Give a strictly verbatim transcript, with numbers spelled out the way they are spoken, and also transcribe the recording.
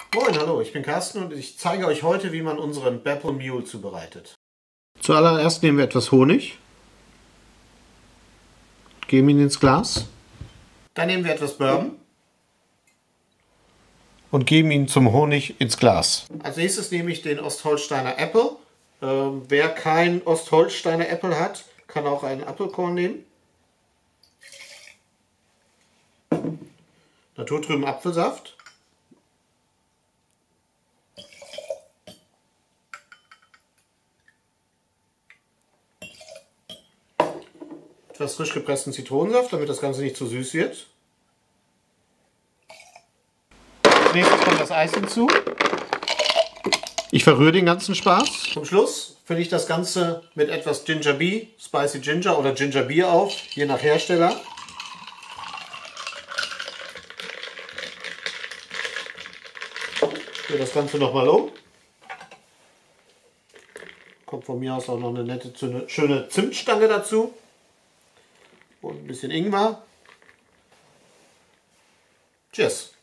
Moin, hallo, ich bin Carsten und ich zeige euch heute, wie man unseren Bapple Mule zubereitet. Zuallererst nehmen wir etwas Honig, geben ihn ins Glas. Dann nehmen wir etwas Bourbon und geben ihn zum Honig ins Glas. Als nächstes nehme ich den Ostholsteiner Apple. Ähm, wer kein Ostholsteiner Apple hat, kann auch einen Apfelkorn nehmen. Naturtrüben Apfelsaft. Etwas frisch gepressten Zitronensaft, damit das Ganze nicht zu süß wird. Als nächstes kommt das Eis hinzu. Ich verrühre den ganzen Spaß. Zum Schluss fülle ich das Ganze mit etwas Ginger Bee, Spicy Ginger oder Ginger Beer auf, je nach Hersteller. Ich rühre das Ganze nochmal um. Kommt von mir aus auch noch eine nette, schöne Zimtstange dazu. Und ein bisschen Ingwer. Tschüss.